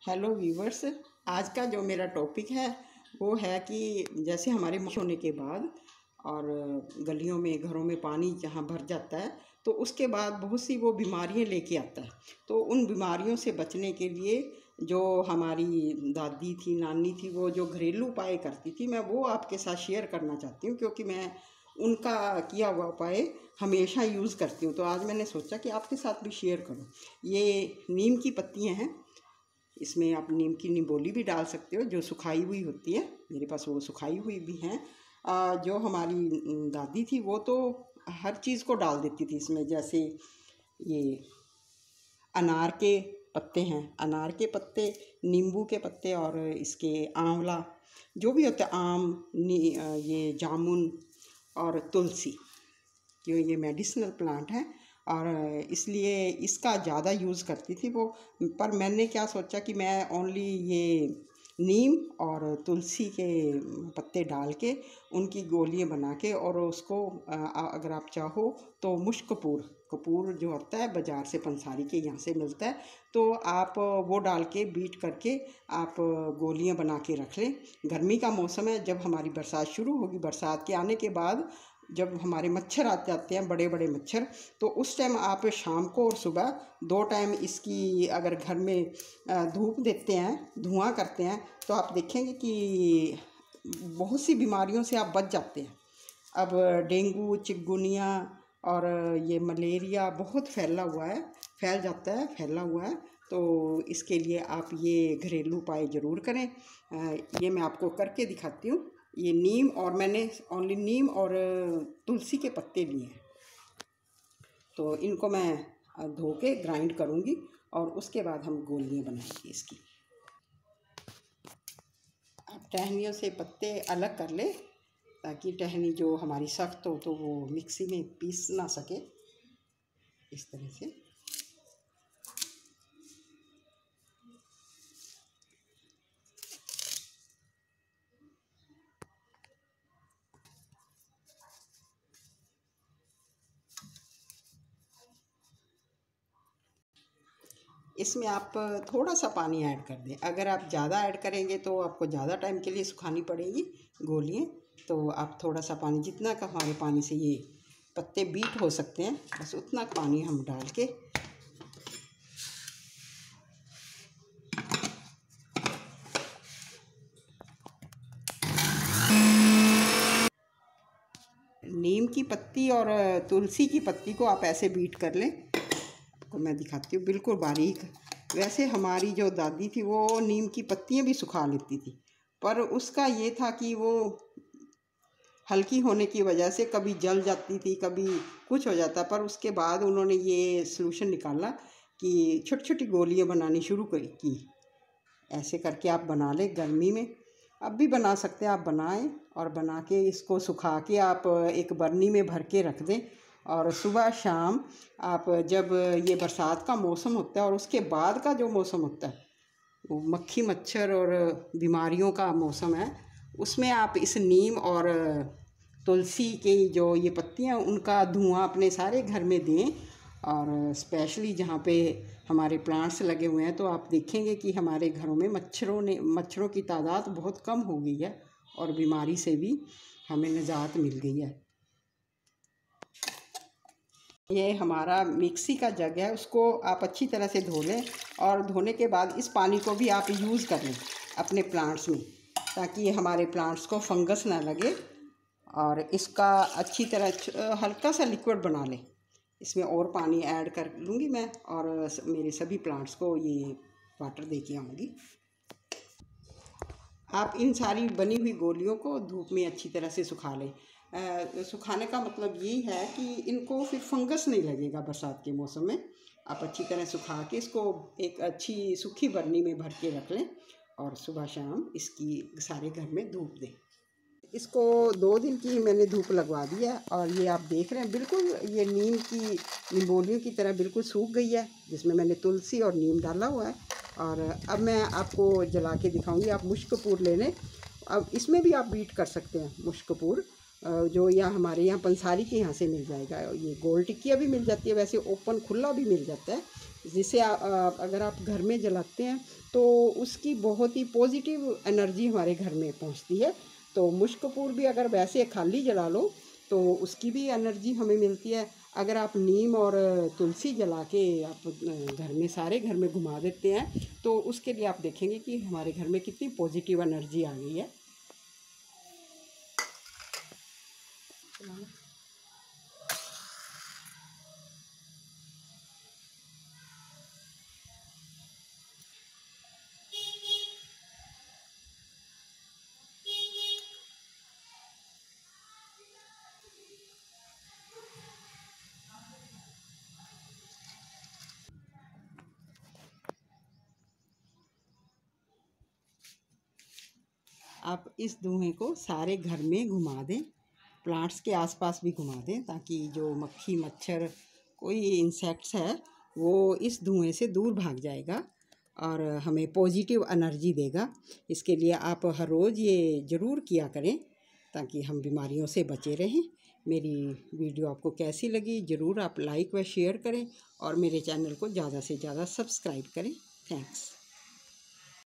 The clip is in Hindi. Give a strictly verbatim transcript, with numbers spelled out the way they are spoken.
Hello viewers. आज का जो मेरा टॉपिक है वो है कि जैसे हमारे बारिश होने के बाद और गलियों में घरों में पानी जहाँ भर जाता है तो उसके बाद बहुत सी वो बीमारियाँ लेके आता है। तो उन बीमारियों से बचने के लिए जो हमारी दादी थी, नानी थी, वो जो घरेलू उपाय करती थी, मैं वो आपके साथ शेयर करना चाहती हूँ, क्योंकि मैं उनका किया हुआ उपाय हमेशा यूज़ करती हूँ। तो आज मैंने सोचा कि आपके साथ भी शेयर करूँ। ये नीम की पत्तियाँ हैं, इसमें आप नीम की निबोली भी डाल सकते हो जो सुखाई हुई होती है। मेरे पास वो सुखाई हुई भी हैं। आ, जो हमारी दादी थी वो तो हर चीज़ को डाल देती थी इसमें। जैसे ये अनार के पत्ते हैं, अनार के पत्ते, नींबू के पत्ते और इसके आंवला जो भी होता है, आम, नी ये जामुन और तुलसी, क्यों ये मेडिसिनल प्लांट है और इसलिए इसका ज़्यादा यूज़ करती थी वो। पर मैंने क्या सोचा कि मैं ओनली ये नीम और तुलसी के पत्ते डाल के उनकी गोलियां बना के और उसको अगर आप चाहो तो मुश्क कपूर कपूर जो होता है बाज़ार से, पंसारी के यहाँ से मिलता है, तो आप वो डाल के बीट करके आप गोलियां बना के रख लें। गर्मी का मौसम है, जब हमारी बरसात शुरू होगी, बरसात के आने के बाद जब हमारे मच्छर आ जाते हैं, बड़े बड़े मच्छर, तो उस टाइम आप शाम को और सुबह दो टाइम इसकी अगर घर में धूप देते हैं, धुआं करते हैं, तो आप देखेंगे कि बहुत सी बीमारियों से आप बच जाते हैं। अब डेंगू, चिकनगुनिया और ये मलेरिया बहुत फैला हुआ है, फैल जाता है, फैला हुआ है। तो इसके लिए आप ये घरेलू उपाय ज़रूर करें। ये मैं आपको करके दिखाती हूँ। ये नीम और मैंने ओनली नीम और तुलसी के पत्ते लिए हैं, तो इनको मैं धो के ग्राइंड करूँगी और उसके बाद हम गोलियां बनाएंगे इसकी। आप टहनियों से पत्ते अलग कर ले ताकि टहनी जो हमारी सख्त हो तो वो मिक्सी में पीस ना सके, इस तरह से। इसमें आप थोड़ा सा पानी ऐड कर दें। अगर आप ज़्यादा ऐड करेंगे तो आपको ज़्यादा टाइम के लिए सुखानी पड़ेगी गोलियां, तो आप थोड़ा सा पानी, जितना का हमारे पानी से ये पत्ते बीट हो सकते हैं, बस उतना पानी हम डाल के नीम की पत्ती और तुलसी की पत्ती को आप ऐसे बीट कर लें। आपको मैं दिखाती हूँ बिल्कुल बारीक। वैसे हमारी जो दादी थी वो नीम की पत्तियाँ भी सुखा लेती थी, पर उसका ये था कि वो हल्की होने की वजह से कभी जल जाती थी, कभी कुछ हो जाता। पर उसके बाद उन्होंने ये सलूशन निकाला कि छोटी छोटी गोलियाँ बनानी शुरू की। ऐसे करके आप बना लें गर्मी में, अब भी बना सकते हैं, आप बनाएं और बना के इसको सुखा के आप एक बर्नी में भर के रख दें। और सुबह शाम आप, जब ये बरसात का मौसम होता है और उसके बाद का जो मौसम होता है वो मक्खी मच्छर और बीमारियों का मौसम है, उसमें आप इस नीम और तुलसी की जो ये पत्तियाँ, उनका धुआं अपने सारे घर में दें। और स्पेशली जहाँ पे हमारे प्लांट्स लगे हुए हैं तो आप देखेंगे कि हमारे घरों में मच्छरों ने मच्छरों की तादाद बहुत कम हो गई है और बीमारी से भी हमें निजात मिल गई है। ये हमारा मिक्सी का जग है, उसको आप अच्छी तरह से धो लें और धोने के बाद इस पानी को भी आप यूज़ कर लें अपने प्लांट्स में, ताकि हमारे प्लांट्स को फंगस ना लगे। और इसका अच्छी तरह हल्का सा लिक्विड बना लें। इसमें और पानी ऐड कर लूँगी मैं और मेरे सभी प्लांट्स को ये वाटर दे के आऊँगी। आप इन सारी बनी हुई गोलियों को धूप में अच्छी तरह से सुखा लें। आ, सुखाने का मतलब ये है कि इनको फिर फंगस नहीं लगेगा बरसात के मौसम में। आप अच्छी तरह सुखा के इसको एक अच्छी सूखी बर्नी में भर के रख लें और सुबह शाम इसकी सारे घर में धूप दें। इसको दो दिन की मैंने धूप लगवा दी है और ये आप देख रहे हैं बिल्कुल ये नीम की निबोलियों की तरह बिल्कुल सूख गई है, जिसमें मैंने तुलसी और नीम डाला हुआ है। और अब मैं आपको जला के दिखाऊंगी। आप मुश्क कपूर ले लें, अब इसमें भी आप बीट कर सकते हैं मुश्क कपूर, जो यहाँ हमारे यहाँ पंसारी के यहाँ से मिल जाएगा। ये गोल टिक्किया भी मिल जाती है, वैसे ओपन खुला भी मिल जाता है, जिसे आ, आ, अगर आप घर में जलाते हैं तो उसकी बहुत ही पॉजिटिव एनर्जी हमारे घर में पहुंचती है। तो मुश्क कपूर भी अगर वैसे खाली जला लो तो उसकी भी एनर्जी हमें मिलती है। अगर आप नीम और तुलसी जला के आप घर में सारे घर में घुमा देते हैं तो उसके लिए आप देखेंगे कि हमारे घर में कितनी पॉजिटिव एनर्जी आ गई है। आप इस धुएं को सारे घर में घुमा दें, प्लांट्स के आसपास भी घुमा दें, ताकि जो मक्खी मच्छर कोई इंसेक्ट्स है वो इस धुएं से दूर भाग जाएगा और हमें पॉजिटिव एनर्जी देगा। इसके लिए आप हर रोज़ ये ज़रूर किया करें ताकि हम बीमारियों से बचे रहें। मेरी वीडियो आपको कैसी लगी ज़रूर आप लाइक व शेयर करें और मेरे चैनल को ज़्यादा से ज़्यादा सब्सक्राइब करें। थैंक्स।